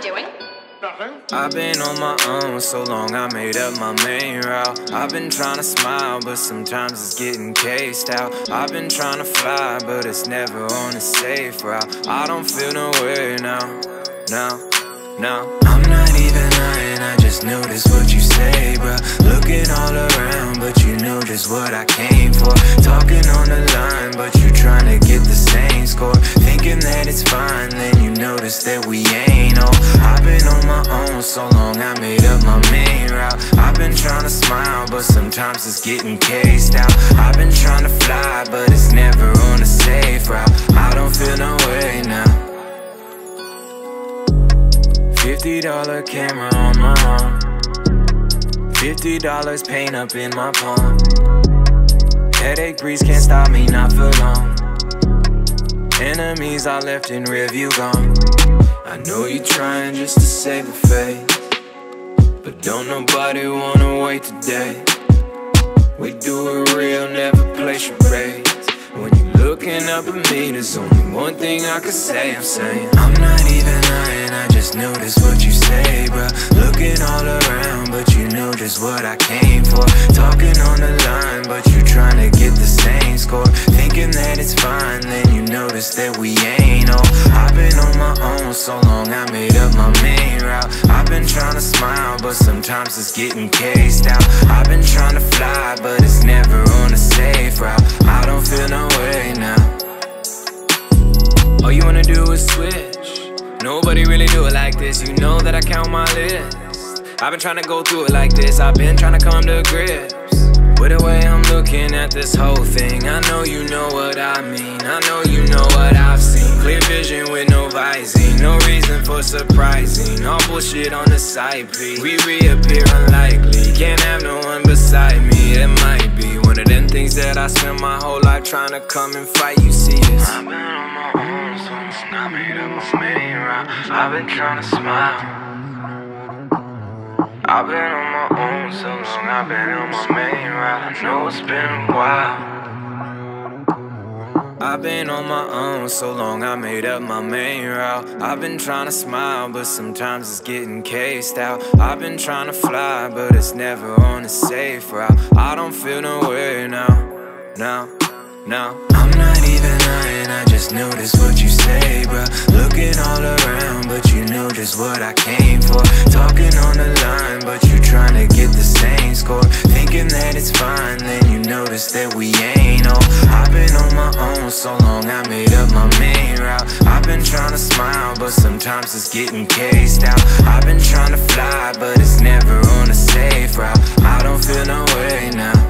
doing? Nothing. I've been on my own so long, I made up my main route. I've been trying to smile, but sometimes it's getting cased out. I've been trying to fly, but it's never on a safe route. I don't feel no way now. I'm not even lying, I just noticed what you say, bruh. Looking all around, but you know just what I came for. Talking on the line, but you trying to get the same score. Thinking that it's fine, then you notice that we ain't. Oh, I've been on my own so long, I made up my main route. I've been trying to smile, but sometimes it's getting cased out. I've been trying to fly, but it's never on a safe route. I don't feel no way now. $50 camera on my arm, $50 paint up in my palm. Headache breeze can't stop me, not for long. Enemies I left in rearview gone. I know you trying just to save a face, but don't nobody wanna wait today. We do it real, never play charades. When you looking up at me, there's only one thing I can say. I'm saying I'm not even lying, I just noticed what you say, bruh. Looking all around, but you know just what I came for. Talking on the line, but you trying to get the same score. Thinking that it's fine, then you notice that we ain't. Oh, I've been on my own so long, I made up my main route. I've been trying to smile, but sometimes it's getting cased out. I've been trying to fly, but it's never on a safe route. I don't feel no way now. All you wanna do is switch. Nobody really do it like this. You know that I count my list. I've been trying to go through it like this. I've been trying to come to grips with the way I'm looking at this whole thing. I know you know what I mean, I know you know what I've seen. Clear vision with no visine, no reason for surprising. All bullshit on the side, please. We reappear unlikely, can't have no one beside me. It might be one of them things that I spent my whole life trying to come and fight, you see this. I've been on my own so long, I made up my main route. I've been trying to smile, I've been on my own so long, I've been on my main route. I know it's been a while. I've been on my own so long, I made up my main route. I've been trying to smile, but sometimes it's getting cased out. I've been trying to fly, but it's never on a safe route. I don't feel no way now. I'm not even lying, I just noticed what you say, bruh. Looking all around, but you know just what I came for. Talking on the line, but you trying to get the same score. Thinking that it's fine, then you notice that we ain't. Oh, I've been on my own so long, I made up my main route. I've been trying to smile, but sometimes it's getting cased out. I've been trying to fly, but it's never on a safe route. I don't feel no way now.